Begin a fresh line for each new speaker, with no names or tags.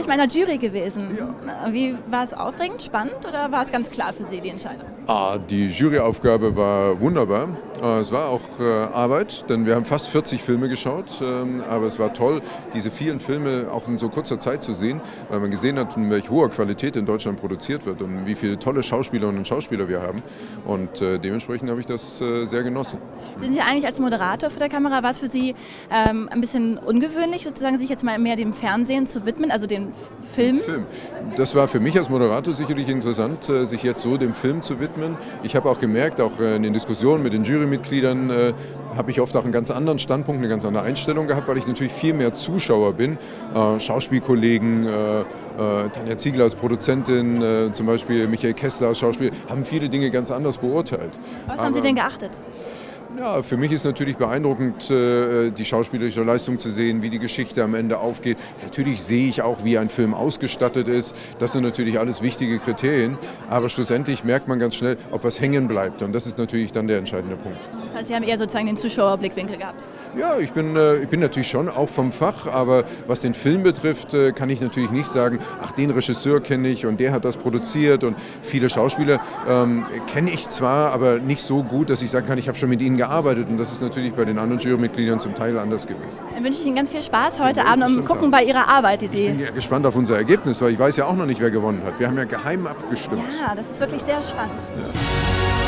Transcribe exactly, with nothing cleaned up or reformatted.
mal in der Jury gewesen. Ja. Wie war es aufregend, spannend oder war es ganz klar für Sie, die Entscheidung?
Ah, die Juryaufgabe war wunderbar. Es war auch äh, Arbeit, denn wir haben fast vierzig Filme geschaut, ähm, aber es war toll, diese vielen Filme auch in so kurzer Zeit zu sehen, weil man gesehen hat, in welch hoher Qualität in Deutschland produziert wird und wie viele tolle Schauspielerinnen und Schauspieler wir haben. Und äh, dementsprechend habe ich das äh, sehr genossen.
Sind Sie eigentlich als Moderator vor der Kamera, war es für Sie ähm, ein bisschen ungewöhnlich, sozusagen sich jetzt mal mehr dem Fernsehen zu widmen, also den Film?
Film. Das war für mich als Moderator sicherlich interessant, äh, sich jetzt so dem Film zu widmen. Ich habe auch gemerkt, auch äh, in den Diskussionen mit den Jurymitgliedern, äh, habe ich oft auch einen ganz anderen Standpunkt, eine ganz andere Einstellung gehabt, weil ich natürlich viel mehr Zuschauer bin. Äh, Schauspielkollegen, äh, äh, Tanja Ziegler als Produzentin, äh, zum Beispiel Michael Kessler als Schauspieler, haben viele Dinge ganz anders beurteilt.
Was Aber, haben Sie denn geachtet?
Ja, für mich ist natürlich beeindruckend, die schauspielerische Leistung zu sehen, wie die Geschichte am Ende aufgeht. Natürlich sehe ich auch, wie ein Film ausgestattet ist. Das sind natürlich alles wichtige Kriterien. Aber schlussendlich merkt man ganz schnell, ob was hängen bleibt. Und das ist natürlich dann der entscheidende Punkt.
Das heißt, Sie haben eher sozusagen den Zuschauerblickwinkel gehabt?
Ja, ich bin, ich bin natürlich schon auch vom Fach. Aber was den Film betrifft, kann ich natürlich nicht sagen, ach, den Regisseur kenne ich und der hat das produziert. Und viele Schauspieler ähm, kenne ich zwar, aber nicht so gut, dass ich sagen kann, ich habe schon mit ihnen gearbeitet und das ist natürlich bei den anderen Jurymitgliedern zum Teil anders gewesen.
Dann wünsche ich Ihnen ganz viel Spaß heute Abend und gucken bei Ihrer Arbeit, die Sie...
Ich bin ja gespannt auf unser Ergebnis, weil ich weiß ja auch noch nicht, wer gewonnen hat. Wir haben ja geheim abgestimmt.
Ja, das ist wirklich sehr spannend. Ja.